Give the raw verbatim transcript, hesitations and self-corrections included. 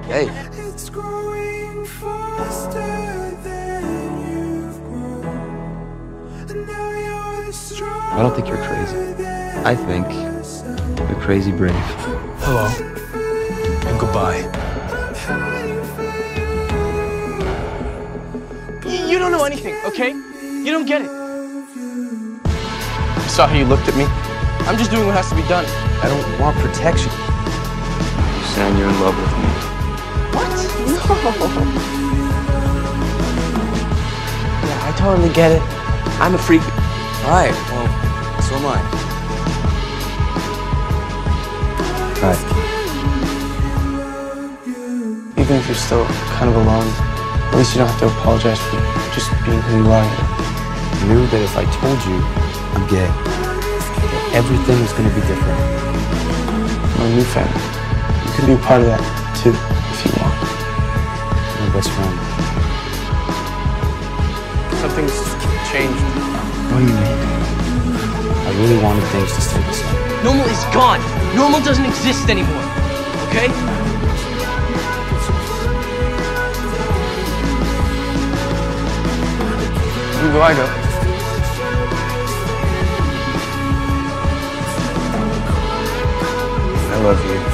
Hey. It's growing faster than you've grown. And now you're I don't think you're crazy. I think you're crazy brave. Hello. And goodbye. You don't know anything, okay? You don't get it. I saw how you looked at me. I'm just doing what has to be done. I don't want protection. You're saying you're in love with me. What? No. Yeah, I totally get it. I'm a freak. All right, well, so am I. All right. Even if you're still kind of alone, at least you don't have to apologize for just being who you are. I knew that if I told you I'm gay, that everything was going to be different. We're a new family. You can be a part of that, too, if you want. My best friend. Something's changed. What do you mean? I really wanted things to stay the same. Normal is gone. Normal doesn't exist anymore, okay? Where do I go? I love you.